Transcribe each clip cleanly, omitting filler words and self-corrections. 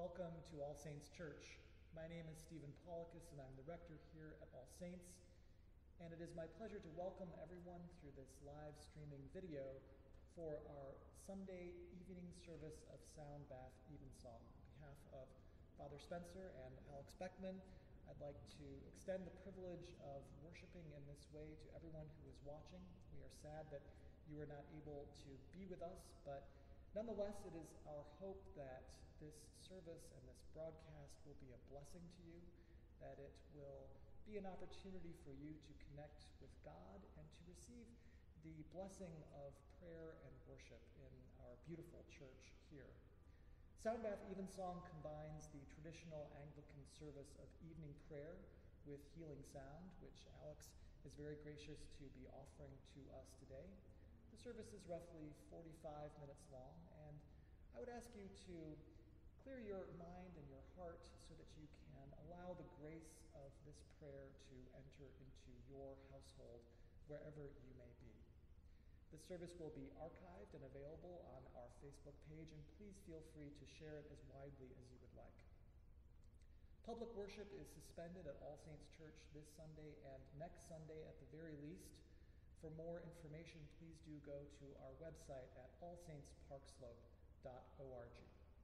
Welcome to All Saints Church. My name is Stephen Pollacus, and I'm the rector here at All Saints. And it is my pleasure to welcome everyone through this live streaming video for our Sunday evening service of Sound Bath Evensong. On behalf of Father Spencer and Alex Beckmann, I'd like to extend the privilege of worshiping in this way to everyone who is watching. We are sad that you are not able to be with us, but nonetheless, it is our hope that this service and this broadcast will be a blessing to you, that it will be an opportunity for you to connect with God and to receive the blessing of prayer and worship in our beautiful church here. Sound Bath Evensong combines the traditional Anglican service of evening prayer with healing sound, which Alex is very gracious to be offering to us today. The service is roughly 45 minutes long, and I would ask you to clear your mind and your heart so that you can allow the grace of this prayer to enter into your household wherever you may be. The service will be archived and available on our Facebook page, and please feel free to share it as widely as you would like. Public worship is suspended at All Saints Church this Sunday and next Sunday at the very least. For more information, please do go to our website at allsaintsparkslope.org.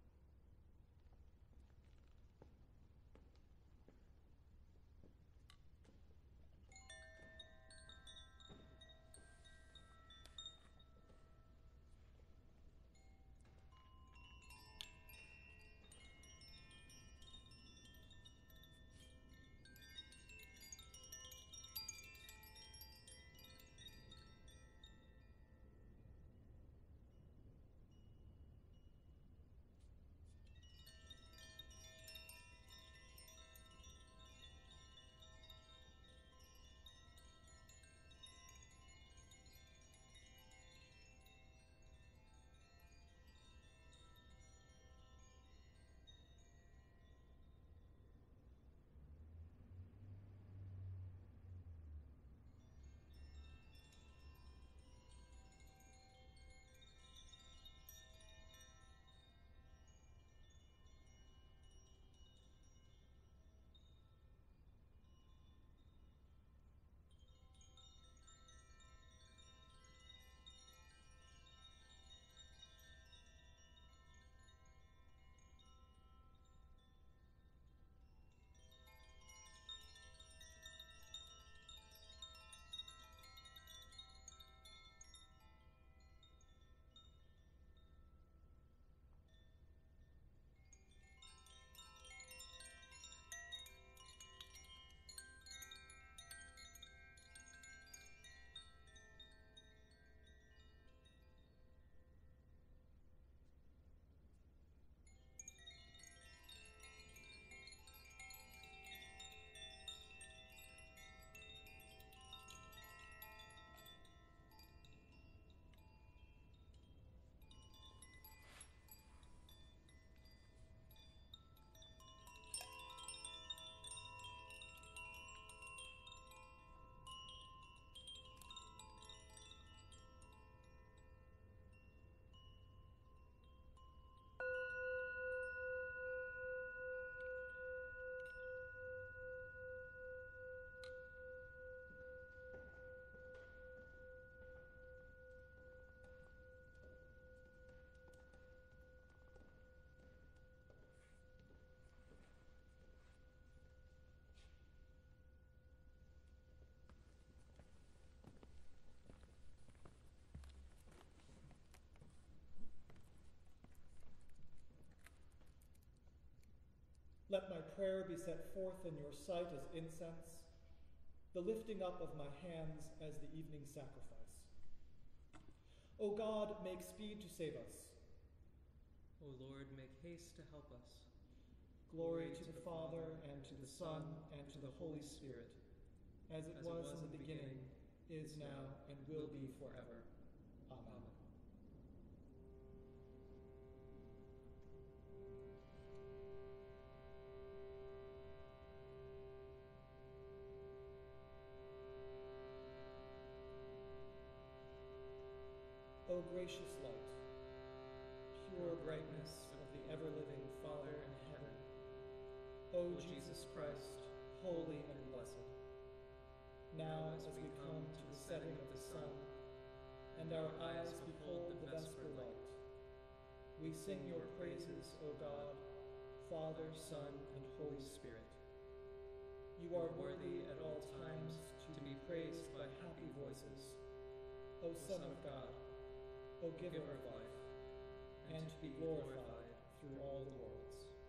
Let my prayer be set forth in your sight as incense, the lifting up of my hands as the evening sacrifice. O God, make speed to save us. O Lord, make haste to help us. Glory to the Father, and to the Son, and to the Holy Spirit, as it was in the beginning, is now, and will be forever. Amen. O gracious light, pure brightness of the ever-living Father in heaven, O Jesus Christ, holy and blessed. Now as we come to the setting of the sun, and our eyes behold the vesper light, we sing your praises, O God, Father, Son, and Holy Spirit. You are worthy at all times to be praised by happy voices, O Son of God, O Giver of life, and to be glorified through all the worlds.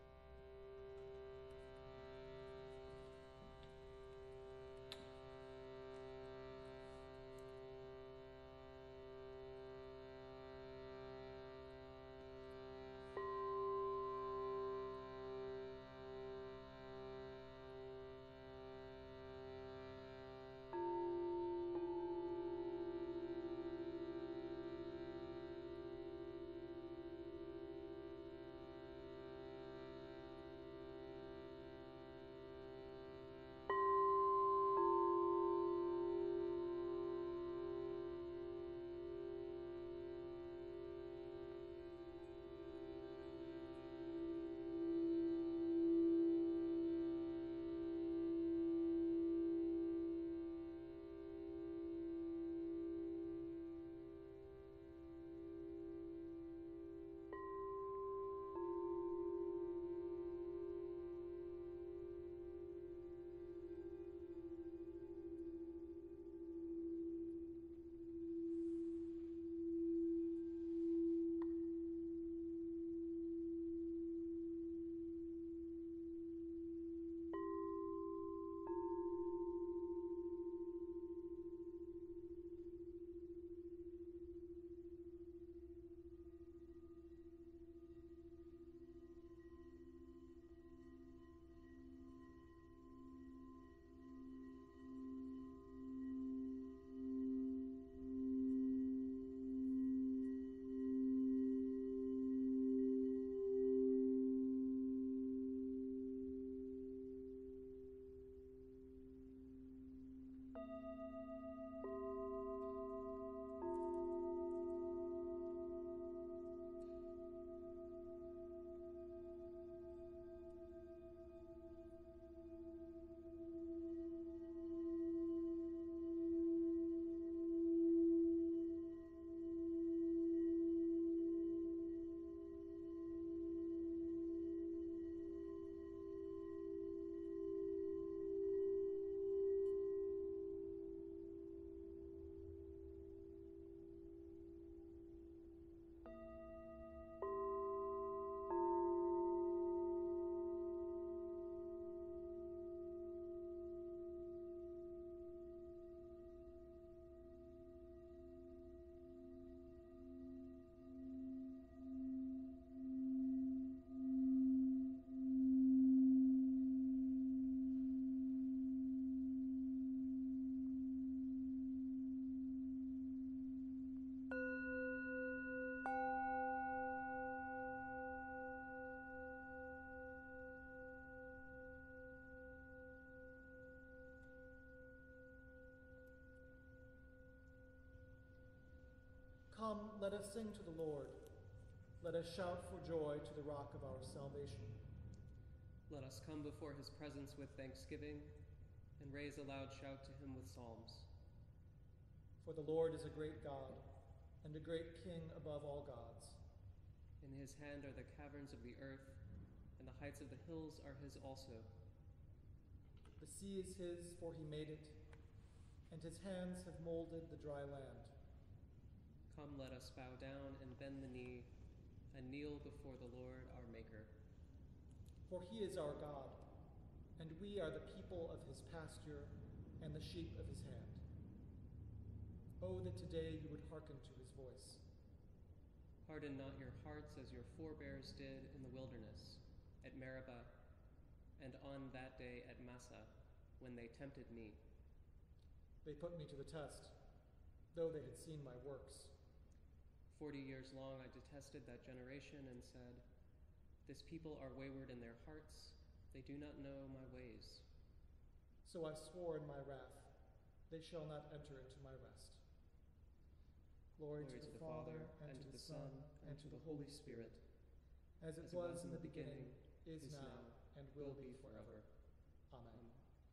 Come, let us sing to the Lord. Let us shout for joy to the rock of our salvation. Let us come before his presence with thanksgiving and raise a loud shout to him with psalms. For the Lord is a great God and a great King above all gods. In his hand are the caverns of the earth, and the heights of the hills are his also. The sea is his, for he made it, and his hands have molded the dry land. Come, let us bow down and bend the knee and kneel before the Lord our Maker. For he is our God, and we are the people of his pasture and the sheep of his hand. Oh, that today you would hearken to his voice. Harden not your hearts as your forebears did in the wilderness, at Meribah, and on that day at Massah, when they tempted me. They put me to the test, though they had seen my works. 40 years long I detested that generation and said, this people are wayward in their hearts. They do not know my ways. So I swore in my wrath, they shall not enter into my rest. Glory to the Father, and to the Son, and to the Holy Spirit, as it was in the beginning, is now, and will be forever. Amen. Amen.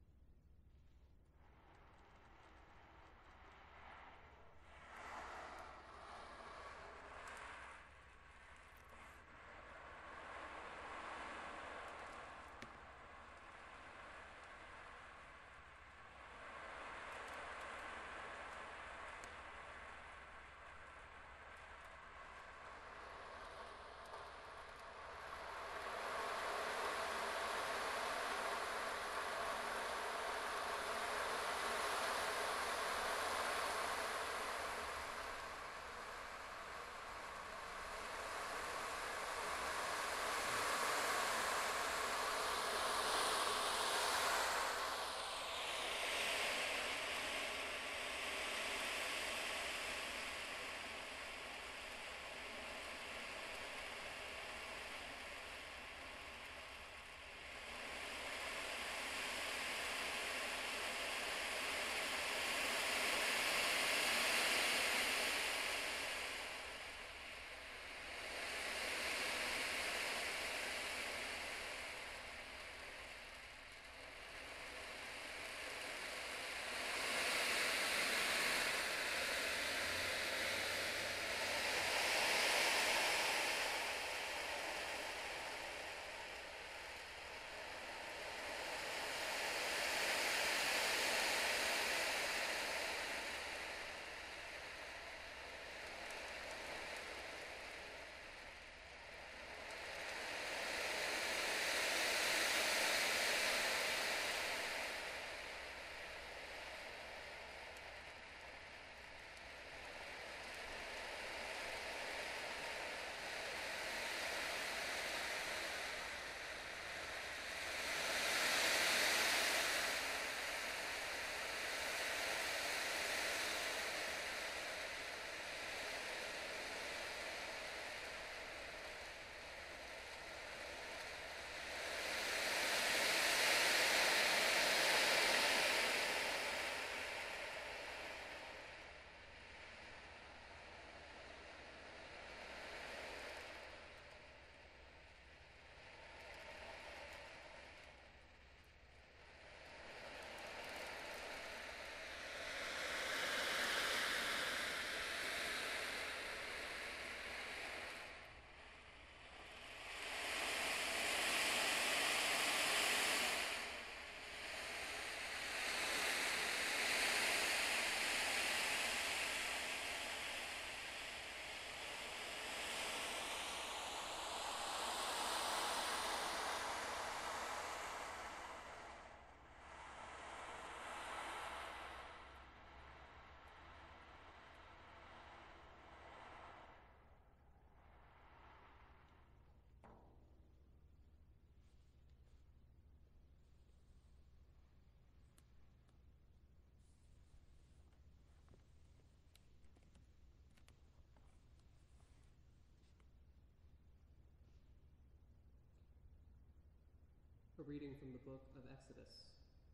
A reading from the book of Exodus.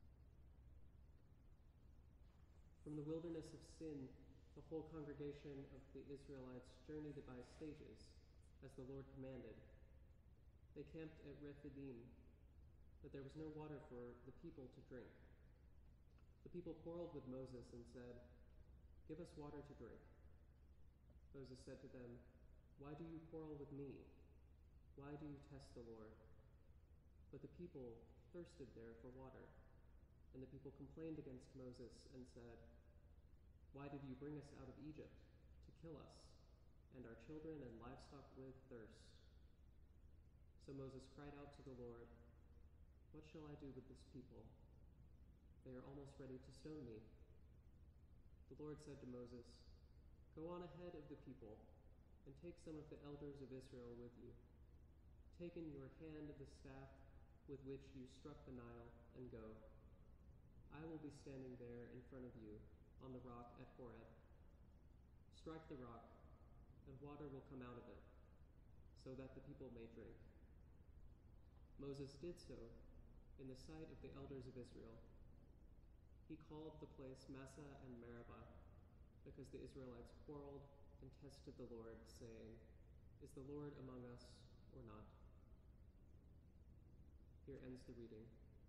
From the wilderness of Sin, the whole congregation of the Israelites journeyed by stages, as the Lord commanded. They camped at Rephidim, but there was no water for the people to drink. The people quarreled with Moses and said, "Give us water to drink." Moses said to them, "Why do you quarrel with me? Why do you test the Lord?" But the people thirsted there for water, and the people complained against Moses and said, "Why did you bring us out of Egypt to kill us, and our children and livestock with thirst?" So Moses cried out to the Lord, "What shall I do with this people? They are almost ready to stone me." The Lord said to Moses, "Go on ahead of the people, and take some of the elders of Israel with you. Take in your hand the staff with which you struck the Nile, and go. I will be standing there in front of you on the rock at Horeb. Strike the rock, and water will come out of it, so that the people may drink." Moses did so in the sight of the elders of Israel. He called the place Massah and Meribah, because the Israelites quarreled and tested the Lord, saying, "Is the Lord among us or not?" Here ends the reading.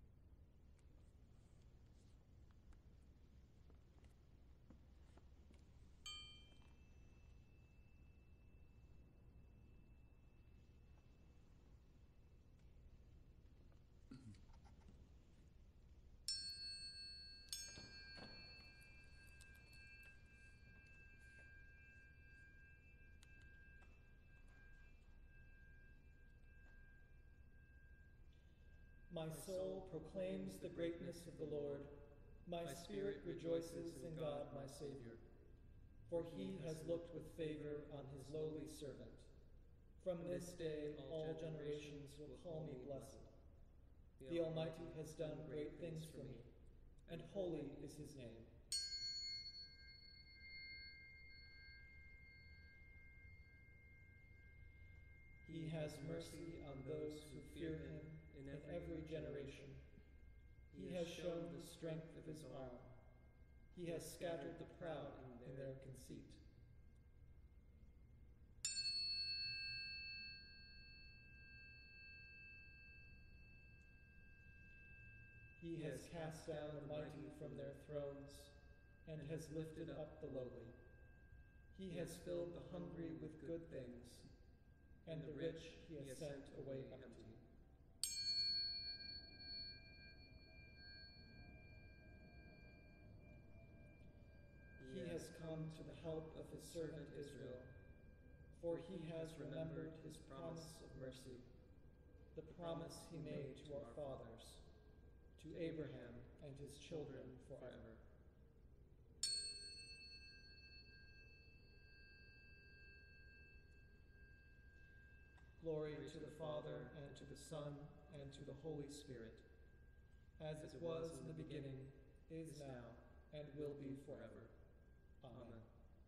My soul proclaims the greatness of the Lord. My spirit rejoices in God my Savior. For he has looked with favor on his lowly servant. From this day all generations will call me blessed. The Almighty has done great things for me, and holy is his name. He has mercy on those who fear him in every generation. He has shown the strength of his arm. He has scattered the proud in their conceit. He has cast down the mighty from their thrones and has lifted up the lowly. He has filled the hungry with good things, and the rich he has sent away empty. He has come to the help of his servant Israel, for he has remembered his promise of mercy, the promise he made to our fathers, to Abraham and his children forever. Glory to the Father, and to the Son, and to the Holy Spirit, as it was in the beginning, is now, and will be forever. Amen.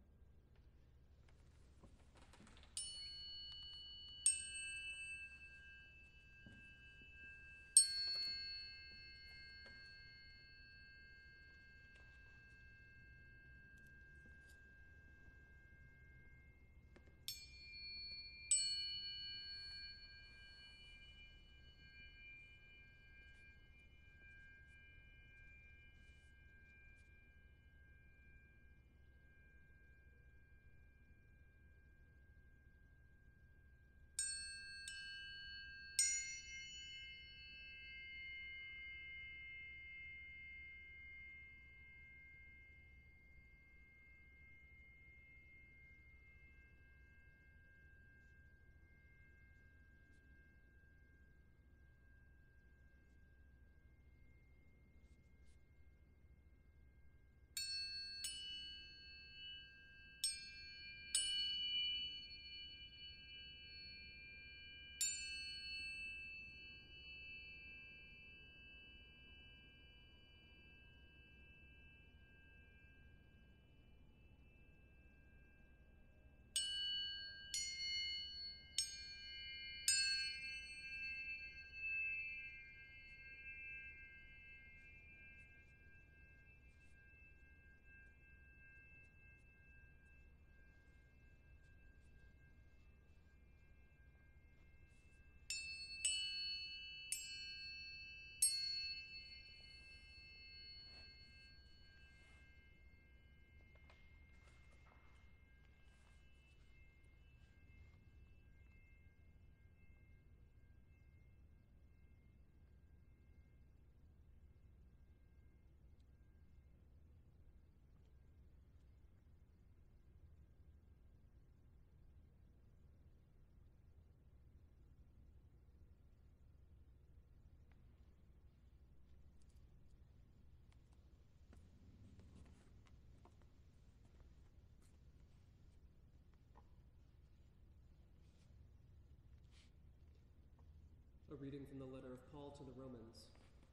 A reading from the letter of Paul to the Romans.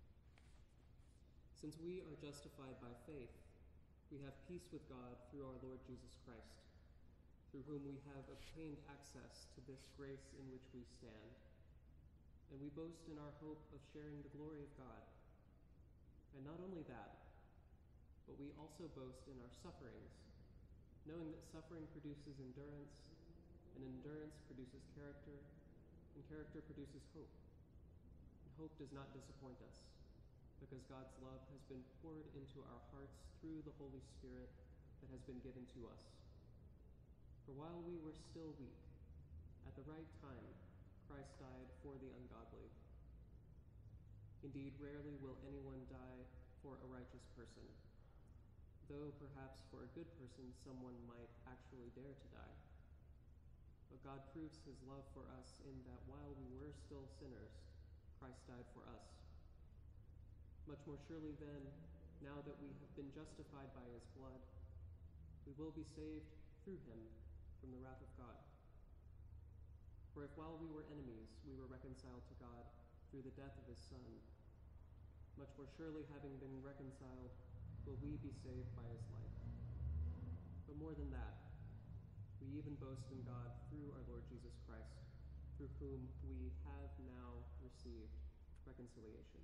Since we are justified by faith, we have peace with God through our Lord Jesus Christ, through whom we have obtained access to this grace in which we stand. And we boast in our hope of sharing the glory of God. And not only that, but we also boast in our sufferings, knowing that suffering produces endurance, and endurance produces character, and character produces hope. And hope does not disappoint us, because God's love has been poured into our hearts through the Holy Spirit that has been given to us. For while we were still weak, at the right time, Christ died for the ungodly. Indeed, rarely will anyone die for a righteous person, though perhaps for a good person someone might actually dare to die. But God proves his love for us in that while we were still sinners, Christ died for us. Much more surely then, now that we have been justified by his blood, we will be saved through him from the wrath of God. For if while we were enemies, we were reconciled to God through the death of his Son, much more surely having been reconciled, will we be saved by his life. But more than that, we even boast in God through our Lord Jesus Christ, through whom we have now received reconciliation.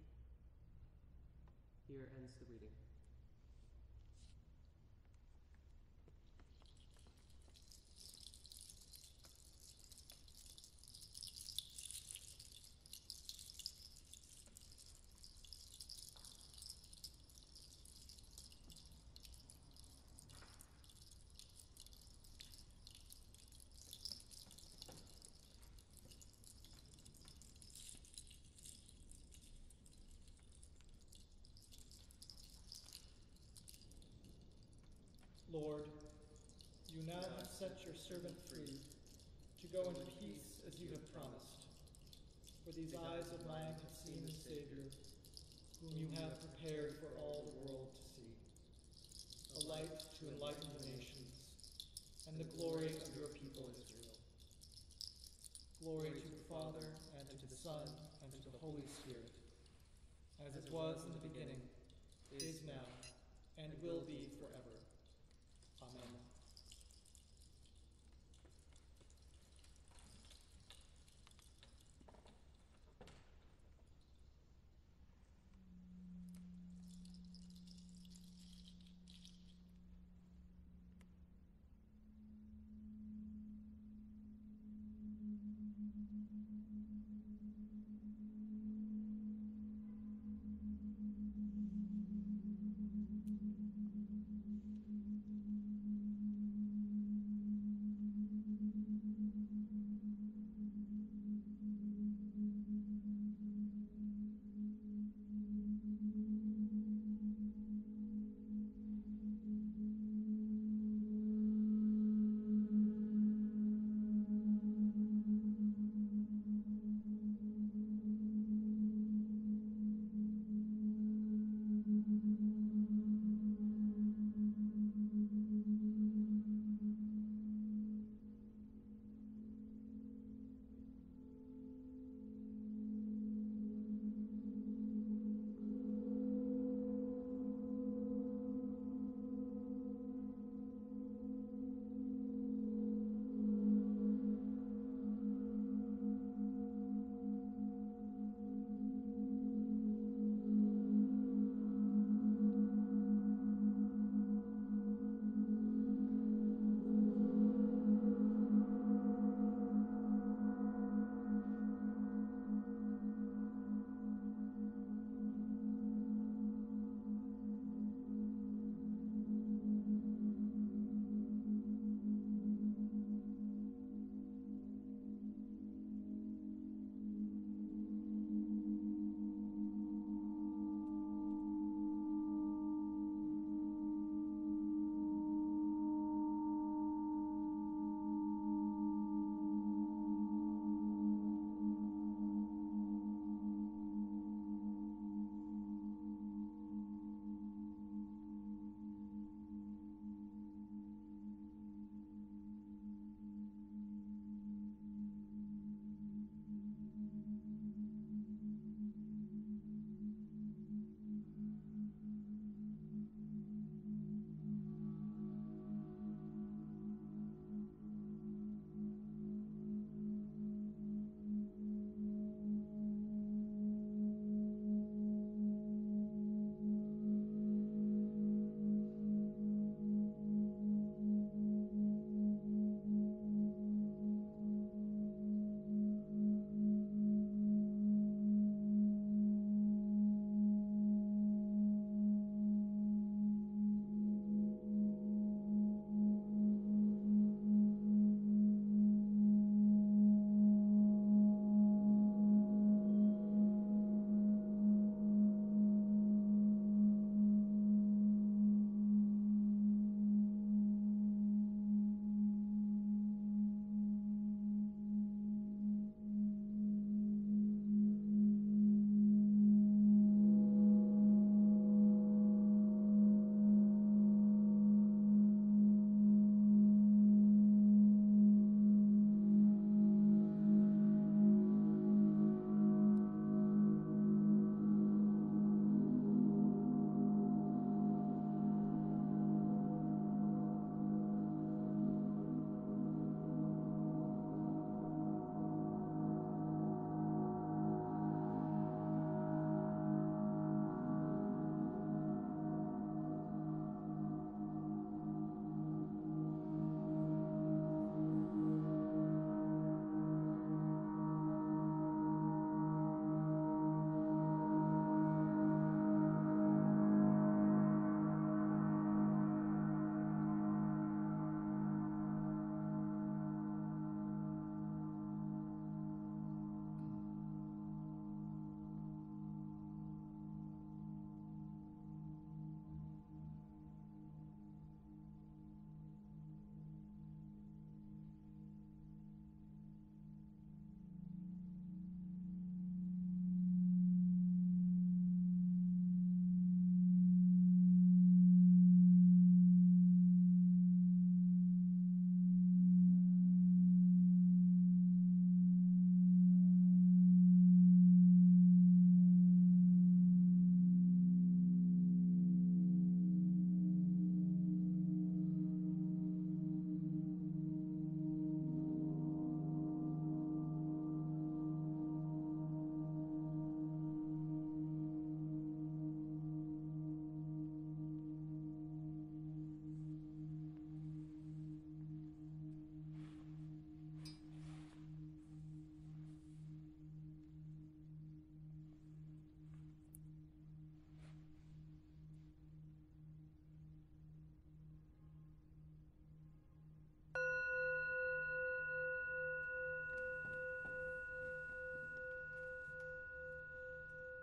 Here ends the reading. Lord, you now have set your servant free to go in peace as you have promised. For these eyes of mine have seen the Savior, whom you have prepared for all the world to see, a light to enlighten the nations, and the glory of your people Israel. Glory to the Father, and to the Son, and to the Holy Spirit, as it was in the beginning, is now, and will be forever. Amen.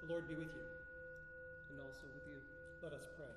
The Lord be with you. And also with you. Let us pray.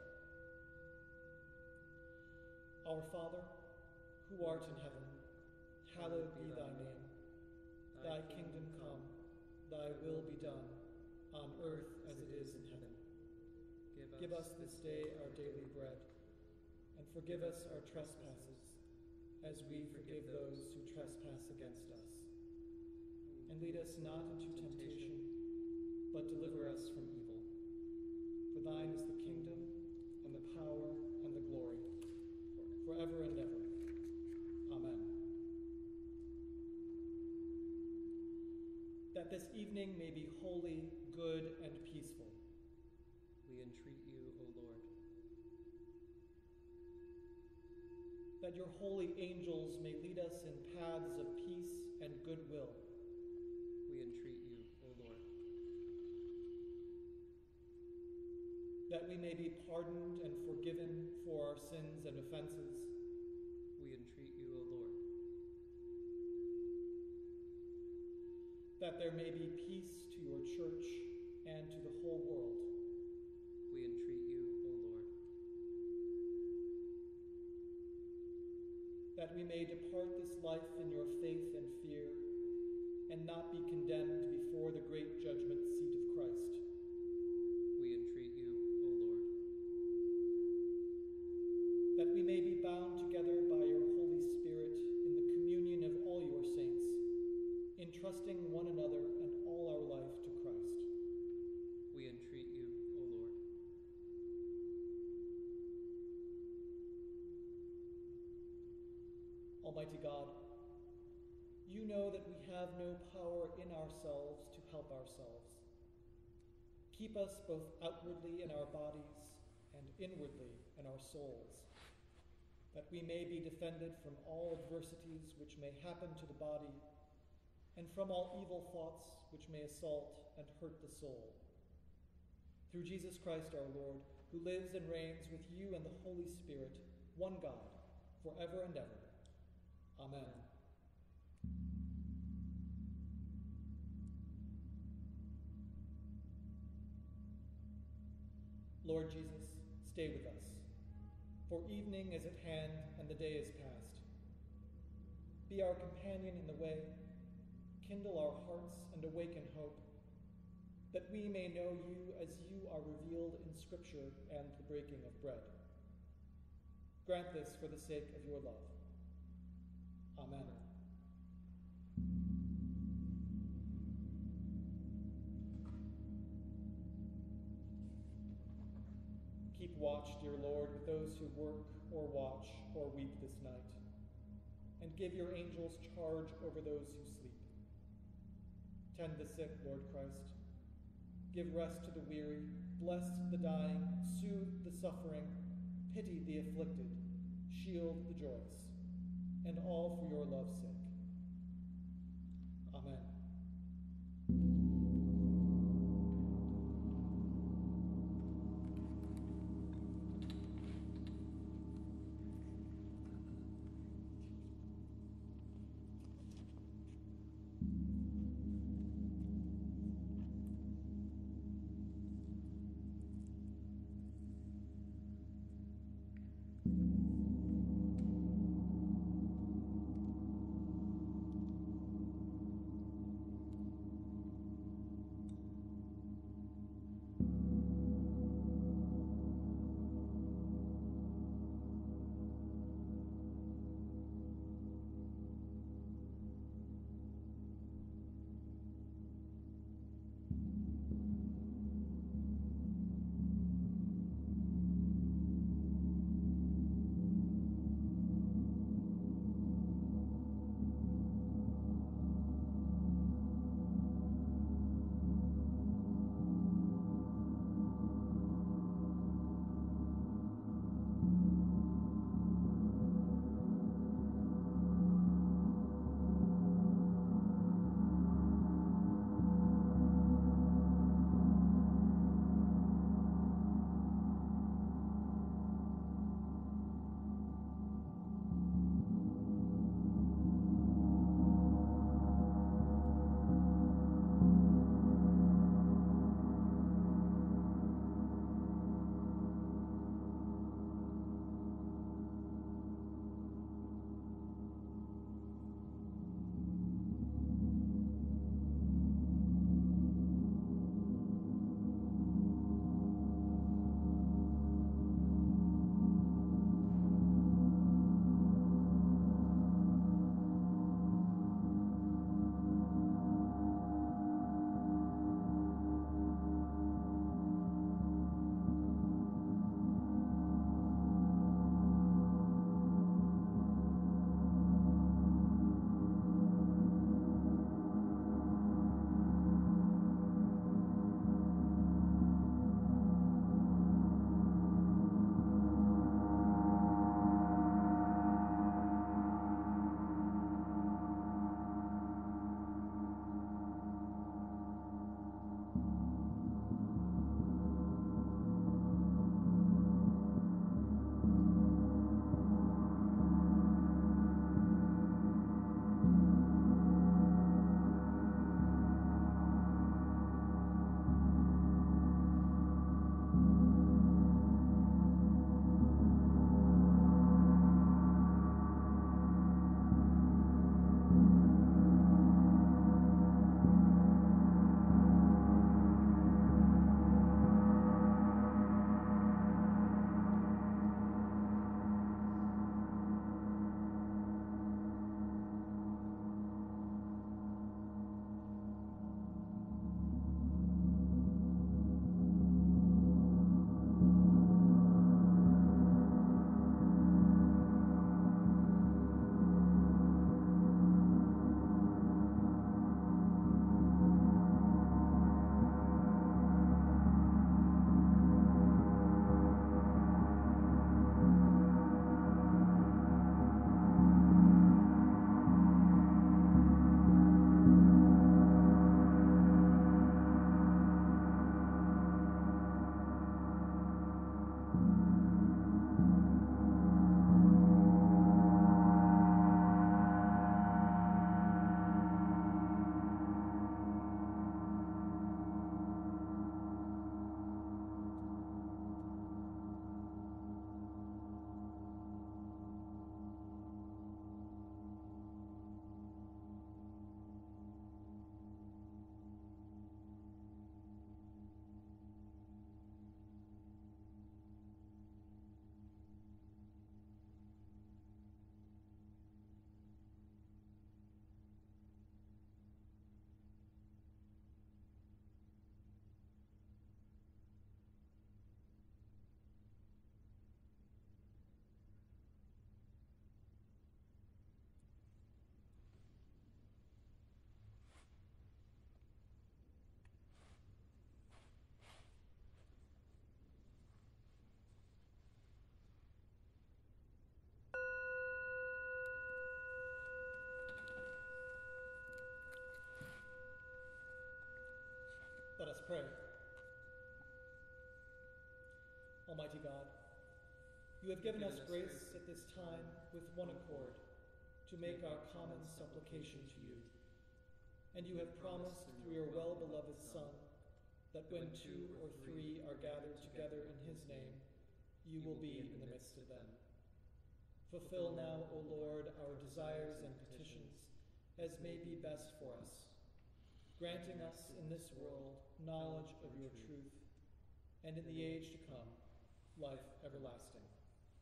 Our Father, who art in heaven, hallowed be thy name. Thy kingdom come, thy will be done, on earth as it is in heaven. Give us this day our daily bread, and forgive us our trespasses, as we forgive those who trespass against us. And lead us not into temptation, but deliver us from evil. For thine is the kingdom, and the power, and the glory, forever and ever. Amen. That this evening may be holy, good, and peaceful. We entreat you, O Lord. That your holy angels may lead us in paths of peace and goodwill. We entreat you, O Lord. That we may be pardoned and forgiven for our sins and offenses. We entreat you, O Lord. That there may be peace to your church and to the whole world. We entreat you, O Lord. That we may depart this life in your faith and fear, and not be condemned before the great judgment seat of Christ. We entreat you, O Lord. That we may be bound together by your Holy Spirit in the communion of all your saints, entrusting one another and all our life to Christ. We entreat you, O Lord. Almighty God, you know that we have no power in ourselves to help ourselves. Keep us both outwardly in our bodies and inwardly in our souls, that we may be defended from all adversities which may happen to the body, and from all evil thoughts which may assault and hurt the soul. Through Jesus Christ our Lord, who lives and reigns with you and the Holy Spirit, one God, forever and ever. Amen. Lord Jesus, stay with us, for evening is at hand and the day is past. Be our companion in the way, kindle our hearts and awaken hope, that we may know you as you are revealed in Scripture and the breaking of bread. Grant this for the sake of your love. Amen. Keep watch, dear Lord, with those who work or watch or weep this night, and give your angels charge over those who sleep. Tend the sick, Lord Christ. Give rest to the weary, bless the dying, soothe the suffering, pity the afflicted, shield the joyous, and all for your love's sake. Amen. Let us pray. Almighty God, you have given us grace at this time with one accord to make our common supplication to you. And you have promised through your well-beloved Son that when 2 or 3 are gathered together in his name, you will be in the midst of them. Fulfill now, O Lord, our desires and petitions as may be best for us, granting us in this world knowledge of your truth, and in the age to come, life everlasting.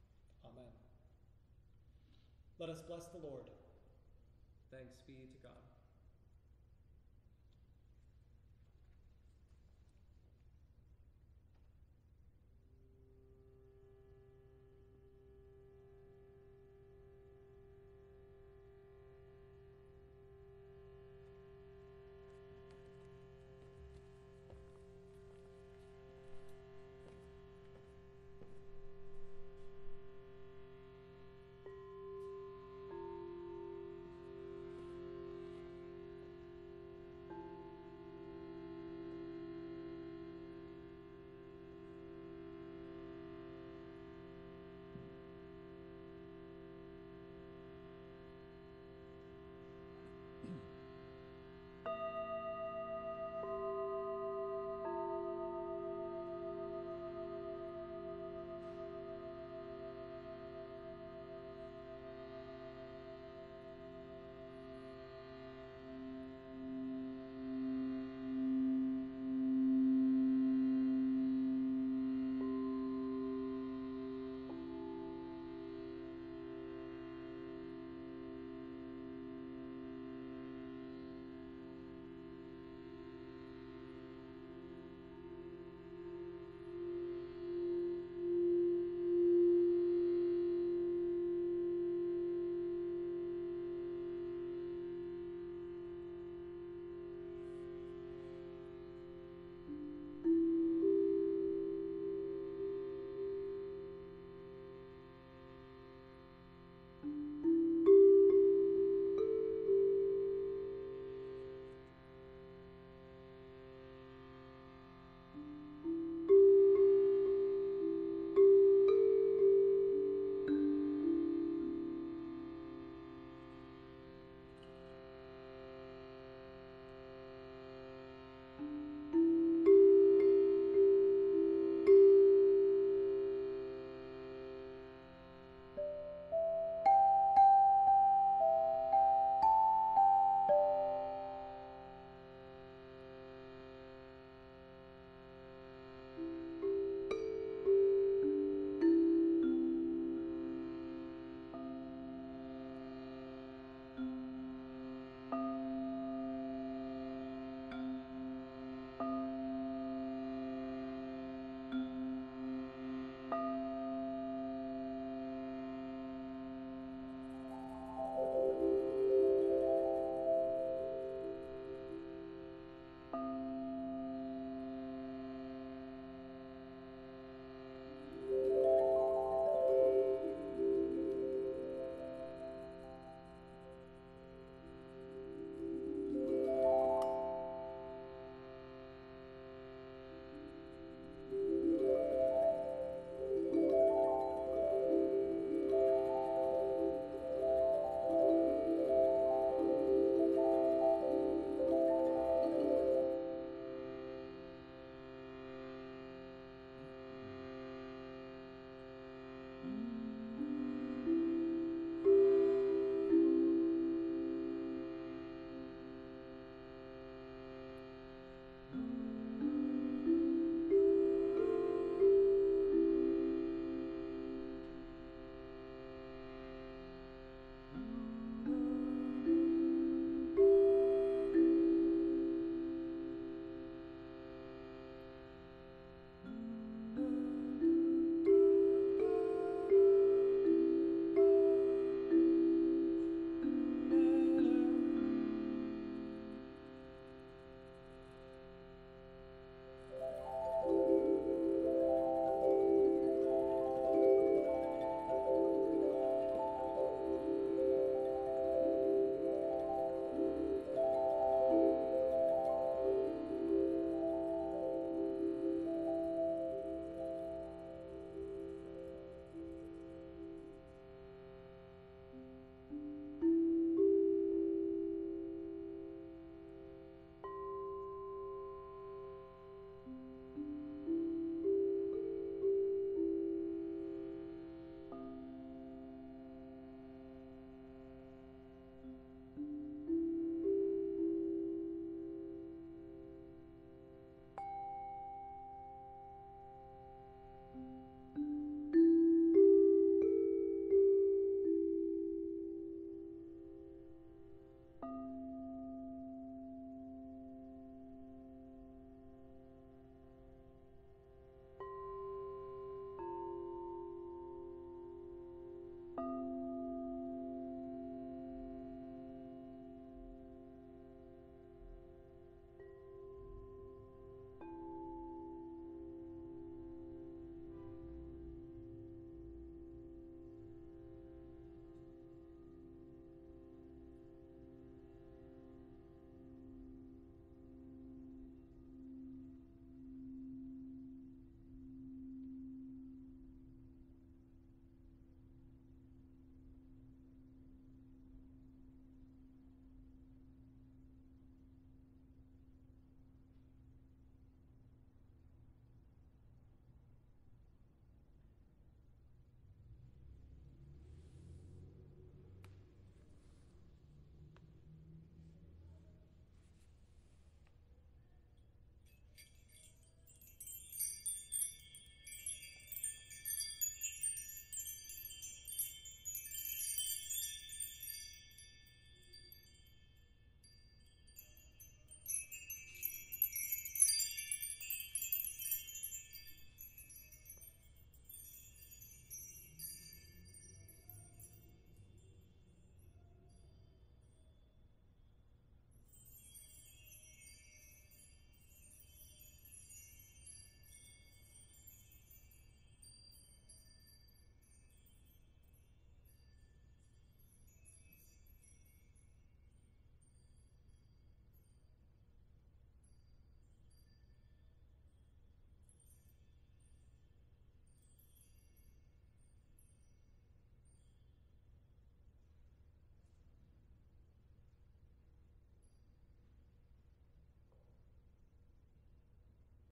Amen. Let us bless the Lord. Thanks be to God.